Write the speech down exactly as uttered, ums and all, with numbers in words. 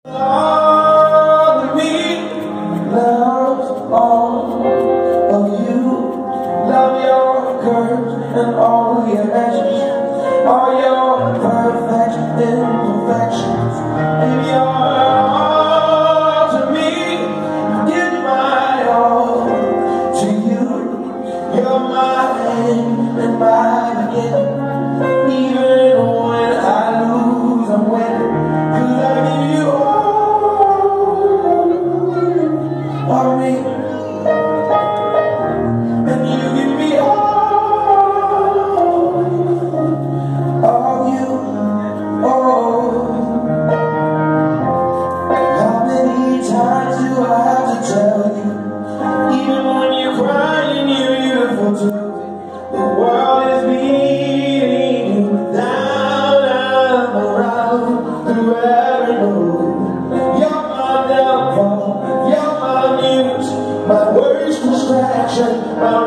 All of me loves all of you. Love your curves and all your edges, all your perfect imperfections, and your all to me. Give my all to you. You're mine and mine again. Even when I lose, I'm winning. 'Cause I give you all of me, and you give me all of you. Oh, how many times do I have to tell you? Even when you're crying, you're beautiful too. The world is beating you down and around through every move. You're my downfall, you're my muse, my worst distraction, my